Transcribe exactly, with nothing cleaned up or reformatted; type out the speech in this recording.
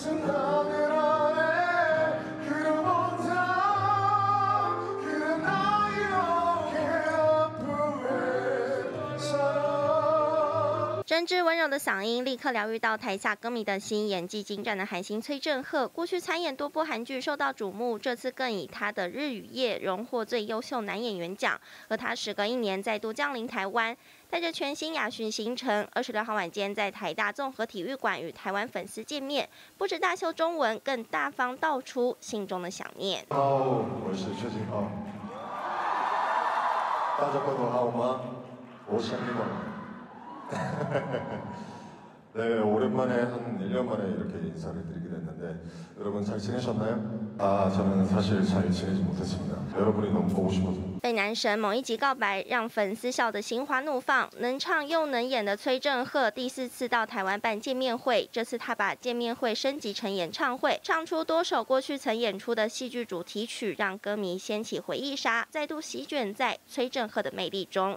真挚温柔的嗓音立刻疗愈到台下歌迷的心，演技精湛的韩星崔振赫，过去参演多部韩剧受到瞩目，这次更以他的《日与夜》荣获最优秀男演员奖。而他时隔一年再度降临台湾，带着全新亚巡行程，二十六号晚间在台大综合体育馆与台湾粉丝见面，不止大秀中文，更大方道出心中的想念。 哦，我是崔振赫，大家过得好吗？我想你们。 네, 오랜만에 한 일 년 만에 이렇게 인사를 드리게 됐는데 여러분 잘 지내셨나요? 아, 저는 사실 잘 지내지 못했습니다. 여러분이 너무 보고 싶어서. 被男神某一集告白，让粉丝笑得心花怒放。能唱又能演的崔振赫第四次到台湾办见面会，这次他把见面会升级成演唱会，唱出多首过去曾演出的戏剧主题曲，让歌迷掀起回忆杀，再度席卷在崔振赫的魅力中。